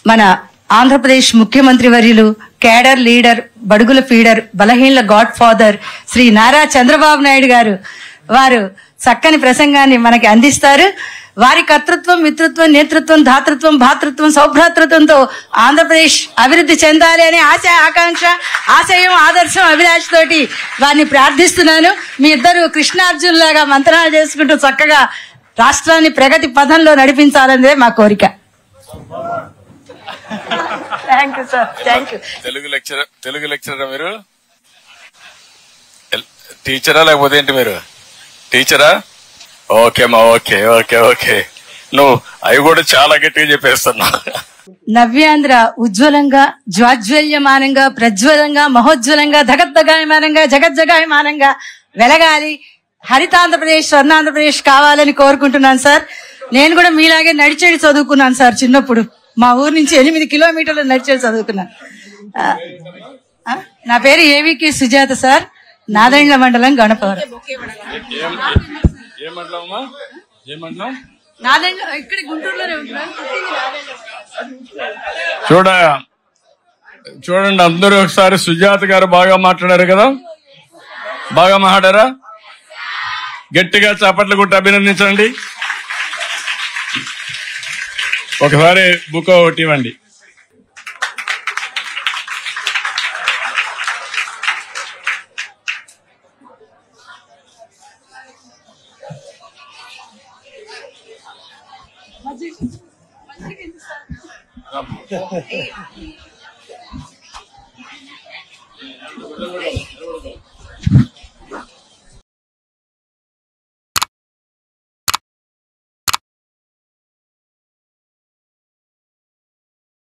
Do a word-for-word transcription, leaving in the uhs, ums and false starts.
మన ఆంధ్రప్రదేశ్ ముఖ్యమంత్రి వర్యులు, కేడర్ లీడర్, బడుగుల ఫీడర్, బలహీనల గాడ్ ఫాదర్ శ్రీ నారా చంద్రబాబు నాయుడు గారు వారు చక్కని ప్రసంగాన్ని మనకి అందిస్తారు. వారి కర్తృత్వం, మిత్రత్వం, నేతృత్వం, ధాతృత్వం, భాతృత్వం, సౌభ్రాతృత్వంతో ఆంధ్రప్రదేశ్ అభివృద్ధి చెందాలి అనే ఆశ, ఆకాంక్ష, ఆశయం, ఆదర్శం, అభిలాష తోటి వారిని ప్రార్థిస్తున్నాను. మీ ఇద్దరు కృష్ణార్జున్ లాగా మంత్రాలు చేసుకుంటూ చక్కగా రాష్ట్రాన్ని ప్రగతి పథంలో నడిపించాలనేదే మా కోరిక. Thank you sir. Thank you. Telugu lecturer Telugu లెక్చరరా మీరు? టీచరా లేకపోతే ఏంటి మీరు? టీచరా? ఓకే అమ్మా, ఓకే ఓకే ఓకే. నువ్వు అవి కూడా చాలా గట్టిగా చెప్పేస్తున్నావు. నవ్యాంధ్ర ఉజ్వలంగా, జ్వాజ్వల్యమానంగా, ప్రజ్వలంగా, మహోజ్వలంగా, ధగద్దగాయమానంగా, జగజ్జగాయమానంగా వెలగాలి. హరితాంధ్రప్రదేశ్, స్వర్ణాంధ్రప్రదేశ్ కావాలని కోరుకుంటున్నాను సార్. నేను కూడా మీలాగే నడిచేది చదువుకున్నాను సార్. చిన్నప్పుడు మా ఊరు నుంచి ఎనిమిది కిలోమీటర్లు నడిచేది చదువుకున్నాను. నా పేరు ఏవికి సుజాత సార్, నాదెండ్ల మండలం, గణపవరం. ఇక్కడ గుంటూరులోనే ఉంటున్నాను. చూడ చూడండి అందరూ ఒకసారి. సుజాత గారు బాగా మాట్లాడారు కదా, బాగా మాట్లాడారా? గట్టిగా చప్పట్లు కొట్టి అభినందించండి. ఒకసారి బుక్ ఒకటి ఇవ్వండి.